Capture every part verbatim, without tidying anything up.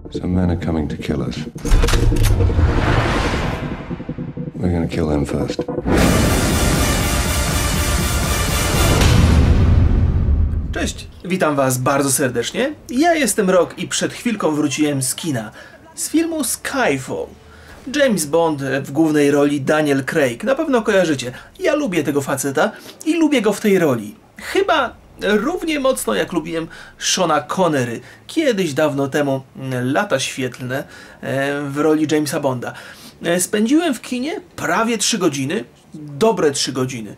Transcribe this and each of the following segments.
Some men are coming to kill us. We're gonna kill them first. Cześć, witam was bardzo serdecznie. Ja jestem Rok i przed chwilką wróciłem z kina. Z filmu Skyfall. James Bond w głównej roli Daniel Craig. Na pewno kojarzycie. Ja lubię tego faceta i lubię go w tej roli. Chyba równie mocno jak lubiłem Seana Connery. Kiedyś dawno temu, lata świetlne, w roli Jamesa Bonda. Spędziłem w kinie prawie trzy godziny. Dobre trzy godziny.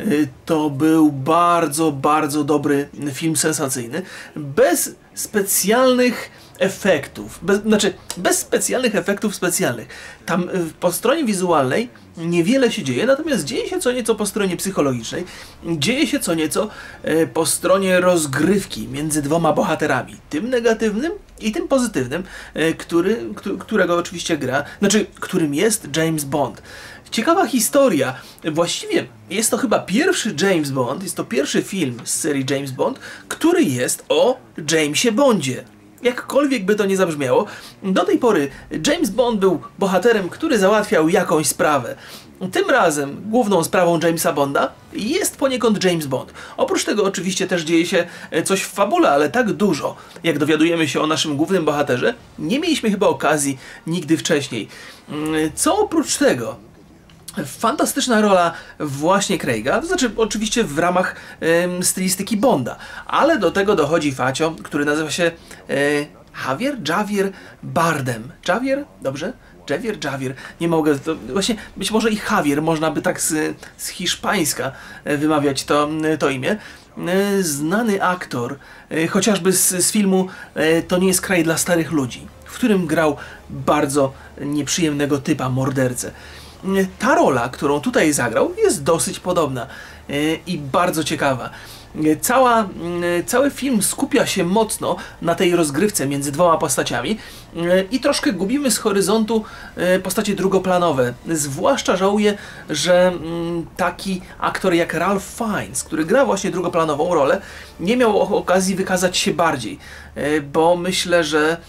To był bardzo, bardzo dobry film sensacyjny. Bez specjalnych efektów. Bez, znaczy, bez specjalnych efektów specjalnych. Tam po stronie wizualnej niewiele się dzieje, natomiast dzieje się co nieco po stronie psychologicznej. Dzieje się co nieco po stronie rozgrywki między dwoma bohaterami. Tym negatywnym i tym pozytywnym, który, którego oczywiście gra, znaczy, którym jest James Bond. Ciekawa historia. Właściwie jest to chyba pierwszy James Bond, jest to pierwszy film z serii James Bond, który jest o Jamesie Bondzie. Jakkolwiek by to nie zabrzmiało, do tej pory James Bond był bohaterem, który załatwiał jakąś sprawę. Tym razem główną sprawą Jamesa Bonda jest poniekąd James Bond. Oprócz tego oczywiście też dzieje się coś w fabule, ale tak dużo, jak dowiadujemy się o naszym głównym bohaterze, nie mieliśmy chyba okazji nigdy wcześniej. Co oprócz tego? Fantastyczna rola właśnie Craiga, to znaczy oczywiście w ramach e, stylistyki Bonda, ale do tego dochodzi facio, który nazywa się e, Javier Javier Bardem. Javier? Dobrze? Javier Javier. Nie mogę, to właśnie być może i Javier, można by tak z, z hiszpańska wymawiać to, to imię. E, znany aktor, e, chociażby z, z filmu e, To nie jest kraj dla starych ludzi, w którym grał bardzo nieprzyjemnego typa, mordercę. Ta rola, którą tutaj zagrał, jest dosyć podobna i bardzo ciekawa. Cała, cały film skupia się mocno na tej rozgrywce między dwoma postaciami i troszkę gubimy z horyzontu postacie drugoplanowe. Zwłaszcza żałuję, że taki aktor jak Ralph Fiennes, który gra właśnie drugoplanową rolę, nie miał okazji wykazać się bardziej, bo myślę, że,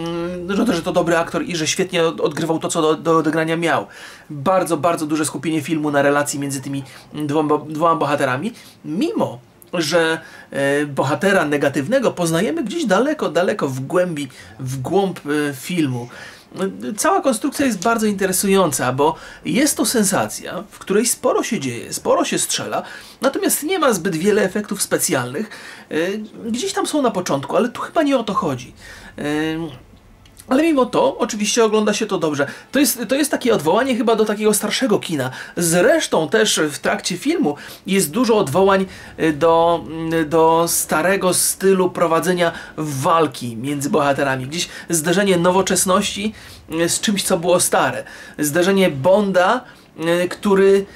że to dobry aktor i że świetnie odgrywał to, co do, do odegrania miał. Bardzo, bardzo duże skupienie filmu na relacji między tymi dwoma, dwoma bohaterami, mimo że e, bohatera negatywnego poznajemy gdzieś daleko, daleko w głębi, w głąb e, filmu. Cała konstrukcja jest bardzo interesująca, bo jest to sensacja, w której sporo się dzieje, sporo się strzela, natomiast nie ma zbyt wiele efektów specjalnych. E, gdzieś tam są na początku, ale tu chyba nie o to chodzi. E, Ale mimo to, oczywiście ogląda się to dobrze. To jest, to jest takie odwołanie chyba do takiego starszego kina. Zresztą też w trakcie filmu jest dużo odwołań do, do starego stylu prowadzenia walki między bohaterami. Gdzieś zderzenie nowoczesności z czymś, co było stare. Zderzenie Bonda, który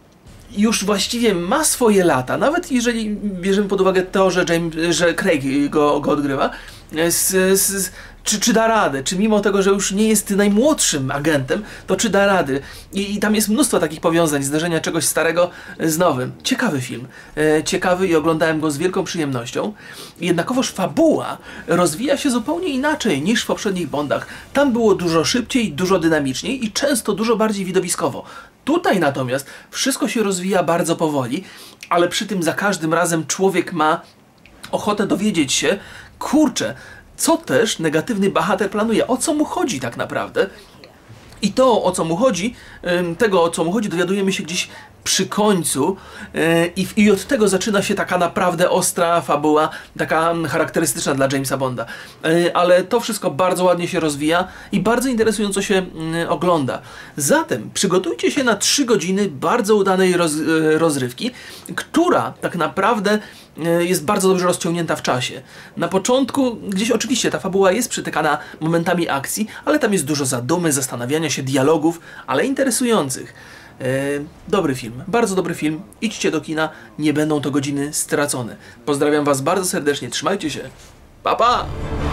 już właściwie ma swoje lata, nawet jeżeli bierzemy pod uwagę to, że, James, że Craig go, go odgrywa, z, z, czy, czy da radę, czy mimo tego, że już nie jest najmłodszym agentem, to czy da rady. I, i tam jest mnóstwo takich powiązań, zderzenia czegoś starego z nowym. Ciekawy film, e, ciekawy i oglądałem go z wielką przyjemnością. Jednakowoż fabuła rozwija się zupełnie inaczej niż w poprzednich Bondach. Tam było dużo szybciej, dużo dynamiczniej i często dużo bardziej widowiskowo. Tutaj natomiast wszystko się rozwija bardzo powoli, ale przy tym za każdym razem człowiek ma ochotę dowiedzieć się, kurczę, co też negatywny bohater planuje, o co mu chodzi tak naprawdę. I to, o co mu chodzi, tego, o co mu chodzi, dowiadujemy się gdzieś przy końcu i, i od tego zaczyna się taka naprawdę ostra fabuła, taka charakterystyczna dla Jamesa Bonda. Ale to wszystko bardzo ładnie się rozwija i bardzo interesująco się ogląda. Zatem przygotujcie się na trzy godziny bardzo udanej roz, rozrywki, która tak naprawdę jest bardzo dobrze rozciągnięta w czasie. Na początku gdzieś oczywiście ta fabuła jest przytykana momentami akcji, ale tam jest dużo zadumy, zastanawiania się, dialogów, ale interesujących. E, dobry film, bardzo dobry film. Idźcie do kina, nie będą to godziny stracone. Pozdrawiam was bardzo serdecznie, trzymajcie się. Pa, pa!